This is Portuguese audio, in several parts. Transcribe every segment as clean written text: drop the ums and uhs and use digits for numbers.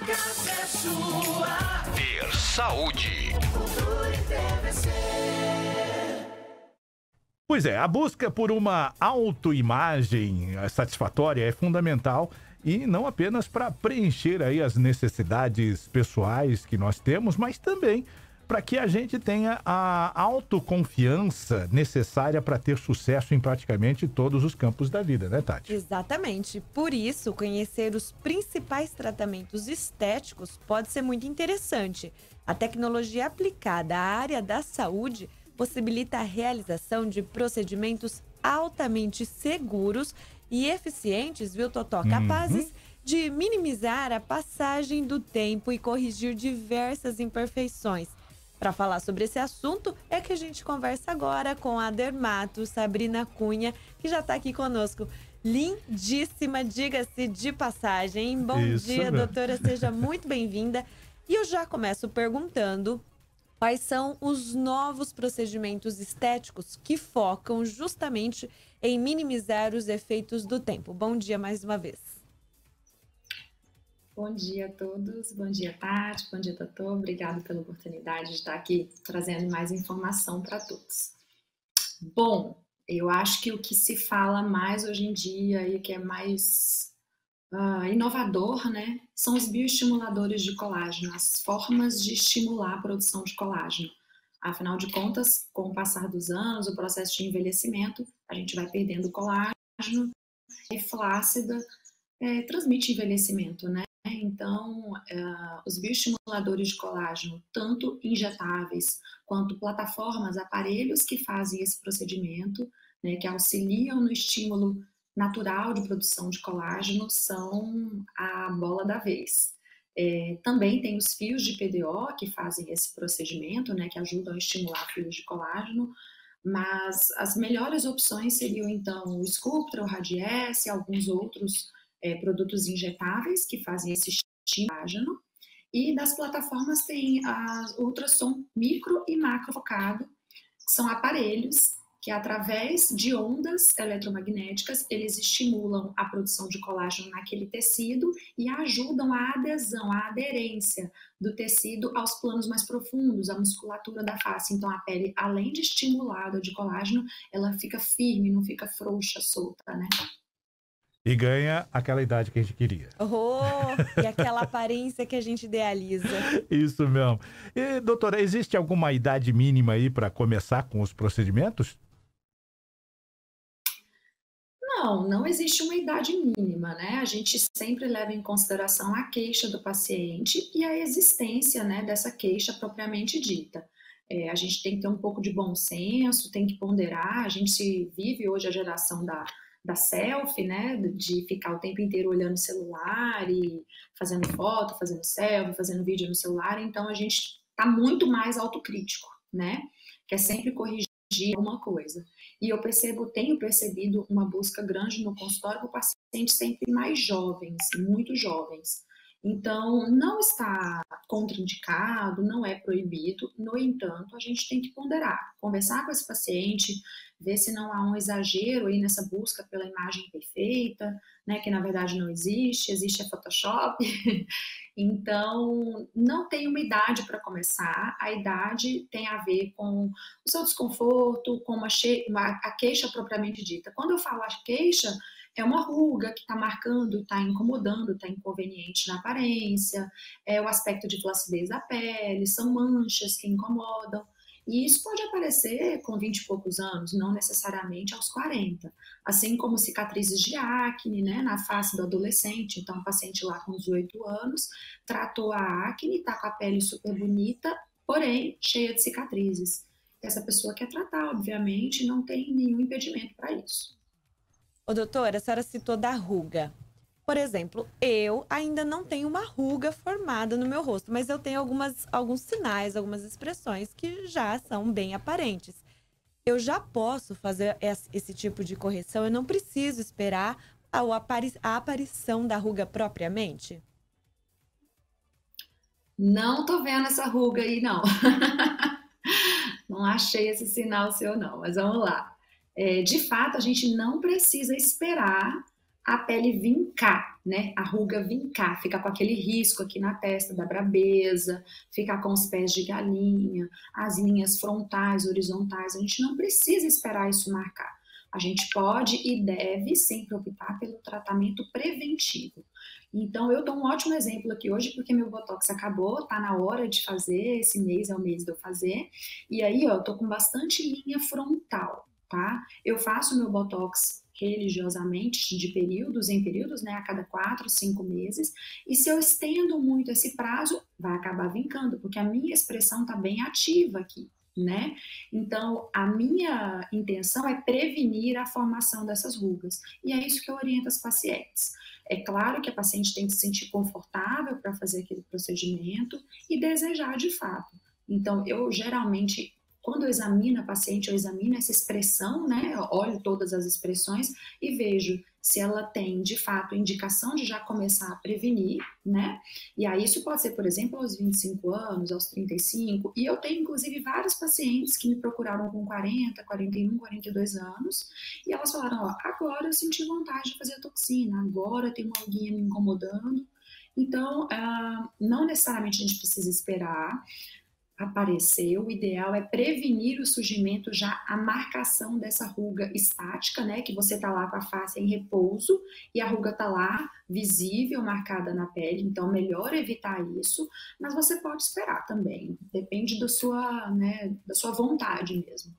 casa é sua. Ter saúde. Cultura e TVC. Pois é, a busca por uma autoimagem satisfatória é fundamental e não apenas para preencher aí as necessidades pessoais que nós temos, mas também para que a gente tenha a autoconfiança necessária para ter sucesso em praticamente todos os campos da vida, né, Tati? Exatamente. Por isso, conhecer os principais tratamentos estéticos pode ser muito interessante. A tecnologia aplicada à área da saúde possibilita a realização de procedimentos altamente seguros e eficientes, viu, Totó? Capazes de minimizar a passagem do tempo e corrigir diversas imperfeições. Para falar sobre esse assunto, é que a gente conversa agora com a dermato Sabrina Cunha, que já está aqui conosco. Lindíssima, diga-se de passagem. Bom dia, doutora, seja muito bem-vinda. E eu já começo perguntando quais são os novos procedimentos estéticos que focam justamente em minimizar os efeitos do tempo. Bom dia mais uma vez. Bom dia a todos, bom dia Tati, bom dia Totô, obrigado pela oportunidade de estar aqui trazendo mais informação para todos. Bom, eu acho que o que se fala mais hoje em dia e que é mais inovador, né, são os bioestimuladores de colágeno, as formas de estimular a produção de colágeno. Afinal de contas, com o passar dos anos, o processo de envelhecimento, a gente vai perdendo colágeno e flácida transmite envelhecimento, né? Então, os bioestimuladores de colágeno, tanto injetáveis quanto plataformas, aparelhos que fazem esse procedimento, né, que auxiliam no estímulo natural de produção de colágeno, são a bola da vez. Também tem os fios de PDO que fazem esse procedimento, né, que ajudam a estimular fios de colágeno, mas as melhores opções seriam, então, o Sculptra, o Radiesse, alguns outros produtos injetáveis que fazem esse estímulo colágeno, e das plataformas tem o ultrassom micro e macro focado, que são aparelhos que através de ondas eletromagnéticas eles estimulam a produção de colágeno naquele tecido e ajudam a adesão, a aderência do tecido aos planos mais profundos, à musculatura da face. Então a pele, além de estimulada de colágeno, ela fica firme, não fica frouxa, solta, né? E ganha aquela idade que a gente queria. E aquela aparência que a gente idealiza. Isso mesmo. E, doutora, existe alguma idade mínima aí para começar com os procedimentos? Não existe uma idade mínima, né? A gente sempre leva em consideração a queixa do paciente e a existência, né, dessa queixa propriamente dita. A gente tem que ter um pouco de bom senso, tem que ponderar. A gente vive hoje a geração da selfie, né, de ficar o tempo inteiro olhando o celular e fazendo foto, fazendo selfie, fazendo vídeo no celular, então a gente está muito mais autocrítico, né, quer sempre corrigir alguma coisa. E eu tenho percebido uma busca grande no consultório por pacientes sempre mais jovens, muito jovens. Então, não está contraindicado, não é proibido, no entanto, a gente tem que ponderar, conversar com esse paciente, ver se não há um exagero aí nessa busca pela imagem perfeita, né, que na verdade não existe, existe a Photoshop. Então, não tem uma idade para começar, a idade tem a ver com o seu desconforto, com a queixa propriamente dita. Quando eu falo a queixa, é uma ruga que está marcando, está incomodando, está inconveniente na aparência, é o aspecto de flacidez da pele, são manchas que incomodam. E isso pode aparecer com 20 e poucos anos, não necessariamente aos 40. Assim como cicatrizes de acne, né, na face do adolescente. Então, um paciente lá com 18 anos tratou a acne, está com a pele super bonita, porém cheia de cicatrizes. Essa pessoa quer tratar, obviamente, não tem nenhum impedimento para isso. Ô, doutora, a senhora citou da ruga. Por exemplo, eu ainda não tenho uma ruga formada no meu rosto, mas eu tenho alguns sinais, algumas expressões que já são bem aparentes. Eu já posso fazer esse tipo de correção, eu não preciso esperar a aparição da ruga propriamente? Não tô vendo essa ruga aí, não. Não achei esse sinal seu, não, mas vamos lá. De fato, a gente não precisa esperar a pele vincar, né, a ruga vincar, ficar com aquele risco aqui na testa da brabeza, ficar com os pés de galinha, as linhas frontais, horizontais. A gente não precisa esperar isso marcar. A gente pode e deve sempre optar pelo tratamento preventivo. Então, eu dou um ótimo exemplo aqui hoje, porque meu Botox acabou, tá na hora de fazer, esse mês é o mês de eu fazer. E aí, ó, eu tô com bastante linha frontal, tá? Eu faço meu Botox religiosamente, de períodos em períodos, né, a cada 4, 5 meses, e se eu estendo muito esse prazo, vai acabar vincando, porque a minha expressão tá bem ativa aqui, né? Então, a minha intenção é prevenir a formação dessas rugas, e é isso que eu oriento as pacientes. É claro que a paciente tem que se sentir confortável para fazer aquele procedimento e desejar de fato. Então, eu geralmente, quando eu examino a paciente, eu examino essa expressão, né? Eu olho todas as expressões e vejo se ela tem, de fato, indicação de já começar a prevenir, né? E aí isso pode ser, por exemplo, aos 25 anos, aos 35, e eu tenho, inclusive, vários pacientes que me procuraram com 40, 41, 42 anos, e elas falaram, ó, agora eu senti vontade de fazer a toxina, agora tem uma ruguinha me incomodando. Então, não necessariamente a gente precisa esperar aparecer, o ideal é prevenir o surgimento, já a marcação dessa ruga estática, né, que você tá lá com a face em repouso e a ruga tá lá visível, marcada na pele, então melhor evitar isso, mas você pode esperar também, depende da sua, né, da sua vontade mesmo.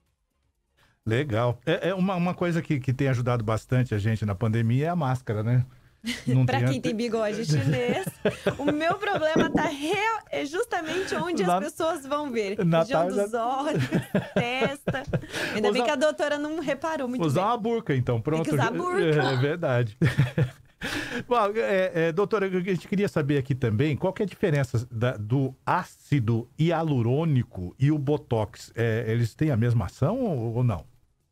Legal. É uma coisa que tem ajudado bastante a gente na pandemia é a máscara, né? Não Pra quem tem bigode chinês, o meu problema tá justamente onde as pessoas vão ver. Região dos olhos, testa. Ainda bem que a doutora não reparou muito usar bem. uma burca, então, pronto. Tem que usar burca. É verdade. Bom, doutora, a gente queria saber aqui também qual que é a diferença do ácido hialurônico e o Botox. Eles têm a mesma ação ou não?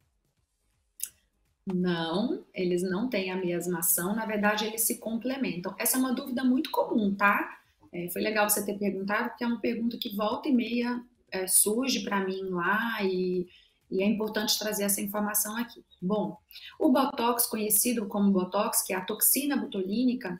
Não, eles não têm a mesma ação, na verdade eles se complementam. Essa é uma dúvida muito comum, tá? Foi legal você ter perguntado, porque é uma pergunta que volta e meia surge para mim lá e é importante trazer essa informação aqui. Bom, o Botox, conhecido como Botox, que é a toxina botulínica,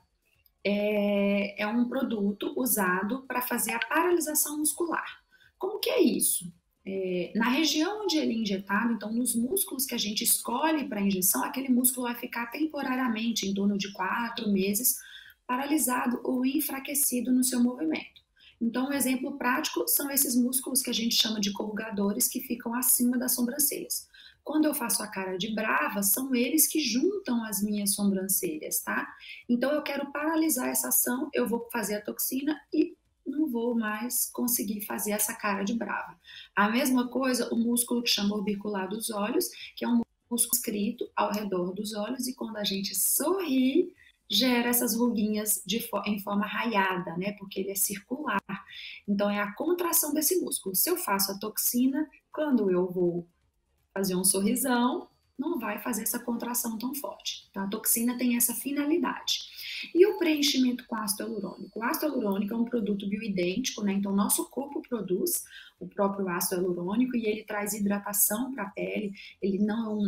é um produto usado para fazer a paralisação muscular. Como que é isso? Na região onde ele é injetado, então nos músculos que a gente escolhe para injeção, aquele músculo vai ficar temporariamente, em torno de 4 meses, paralisado ou enfraquecido no seu movimento. Então, um exemplo prático são esses músculos que a gente chama de corrugadores, que ficam acima das sobrancelhas. Quando eu faço a cara de brava, são eles que juntam as minhas sobrancelhas, tá? Então, eu quero paralisar essa ação, eu vou fazer a toxina e não vou mais conseguir fazer essa cara de brava. A mesma coisa, o músculo que chama orbicular dos olhos, que é um músculo escrito ao redor dos olhos, e quando a gente sorri, gera essas ruguinhas em forma raiada, né? Porque ele é circular. Então, é a contração desse músculo. Se eu faço a toxina, quando eu vou fazer um sorrisão, não vai fazer essa contração tão forte. Então, a toxina tem essa finalidade. E o preenchimento com ácido hialurônico? O ácido hialurônico é um produto bioidêntico, né? Então, nosso corpo produz o próprio ácido hialurônico e ele traz hidratação para a pele, ele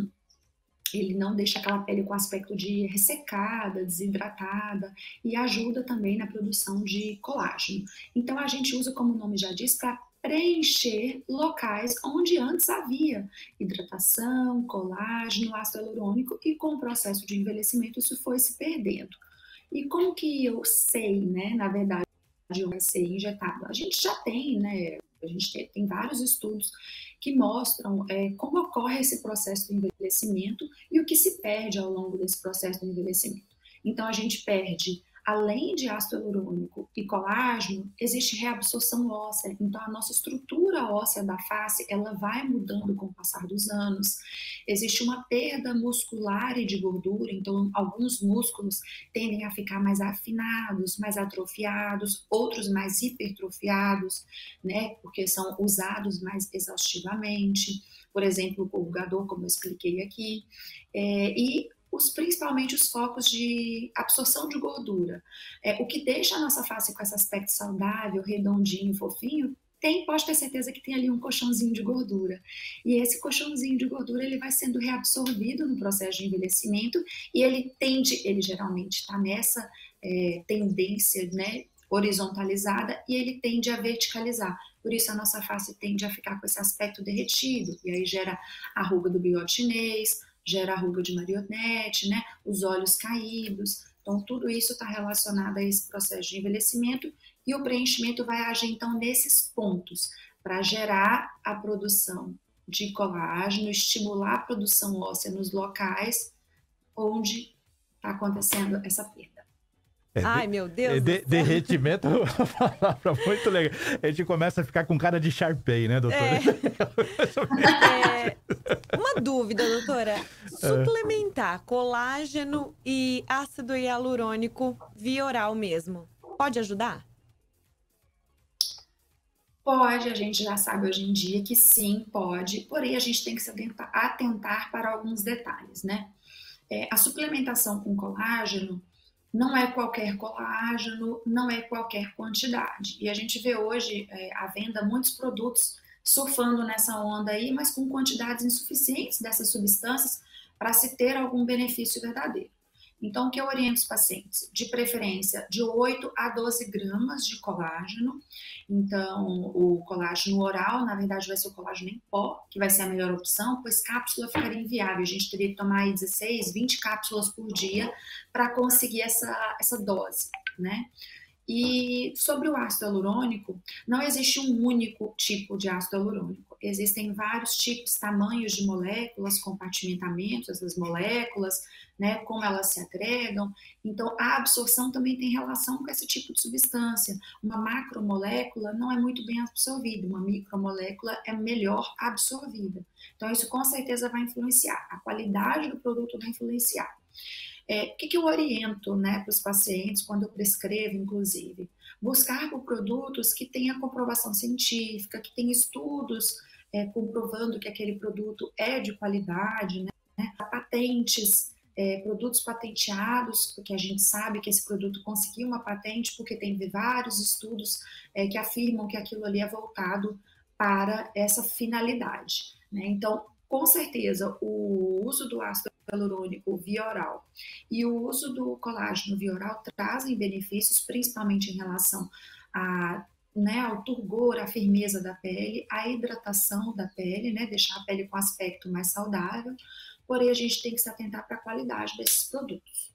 não deixa aquela pele com aspecto de ressecada, desidratada, e ajuda também na produção de colágeno. Então, a gente usa, como o nome já diz, para preencher locais onde antes havia hidratação, colágeno, ácido hialurônico, e com o processo de envelhecimento isso foi se perdendo. E como que eu sei, né, na verdade, vai ser injetado? A gente já tem, né, a gente tem vários estudos que mostram como ocorre esse processo de envelhecimento e o que se perde ao longo desse processo de envelhecimento. Então, a gente perde, além de ácido hialurônico e colágeno, existe reabsorção óssea. Então, a nossa estrutura óssea da face, ela vai mudando com o passar dos anos. Existe uma perda muscular e de gordura, então alguns músculos tendem a ficar mais afinados, mais atrofiados, outros mais hipertrofiados, né, porque são usados mais exaustivamente. Por exemplo, o corrugador, como eu expliquei aqui, principalmente os focos de absorção de gordura. O que deixa a nossa face com esse aspecto saudável, redondinho, fofinho, pode ter certeza que tem ali um colchãozinho de gordura. E esse colchãozinho de gordura ele vai sendo reabsorvido no processo de envelhecimento e ele geralmente está tendência, né, horizontalizada, e ele tende a verticalizar. Por isso a nossa face tende a ficar com esse aspecto derretido, e aí gera a ruga do bigode chinês, gera a ruga de marionete, né, os olhos caídos. Então tudo isso está relacionado a esse processo de envelhecimento, e o preenchimento vai agir então nesses pontos, para gerar a produção de colágeno, estimular a produção óssea nos locais onde está acontecendo essa perda. Ai, meu Deus do céu. Derretimento é uma palavra muito legal. A gente começa a ficar com cara de Sharpay, né, doutora? Uma dúvida, doutora. Suplementar colágeno e ácido hialurônico via oral mesmo, pode ajudar? Pode, a gente já sabe hoje em dia que sim, pode, porém a gente tem que se atentar para alguns detalhes, né? A suplementação com colágeno não é qualquer colágeno, não é qualquer quantidade. E a gente vê hoje à venda muitos produtos surfando nessa onda aí, mas com quantidades insuficientes dessas substâncias para se ter algum benefício verdadeiro. Então, o que eu oriento os pacientes? De preferência, de 8 a 12 gramas de colágeno. Então, o colágeno oral, na verdade, vai ser o colágeno em pó, que vai ser a melhor opção, pois cápsula ficaria inviável. A gente teria que tomar aí 16, 20 cápsulas por dia para conseguir essa dose, né? E sobre o ácido hialurônico, não existe um único tipo de ácido hialurônico. Existem vários tipos, tamanhos de moléculas, compartimentamentos dessas moléculas, né, como elas se agregam. Então, a absorção também tem relação com esse tipo de substância. Uma macromolécula não é muito bem absorvida, uma micromolécula é melhor absorvida. Então, isso com certeza vai influenciar. A qualidade do produto vai influenciar. O que eu oriento, né, para os pacientes quando eu prescrevo, inclusive? Buscar por produtos que tenham comprovação científica, que tenham estudos comprovando que aquele produto é de qualidade, né? Patentes, produtos patenteados, porque a gente sabe que esse produto conseguiu uma patente porque tem vários estudos que afirmam que aquilo ali é voltado para essa finalidade, né? Então, com certeza, o uso do ácido hialurônico via oral e o uso do colágeno via oral trazem benefícios, principalmente em relação ao turgor, à firmeza da pele, à hidratação da pele, né, deixar a pele com aspecto mais saudável, porém a gente tem que se atentar para a qualidade desses produtos.